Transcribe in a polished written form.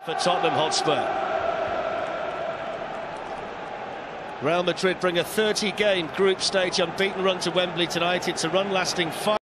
For Tottenham Hotspur. Real Madrid bring a 30-game group stage unbeaten run to Wembley tonight. It's a run lasting 5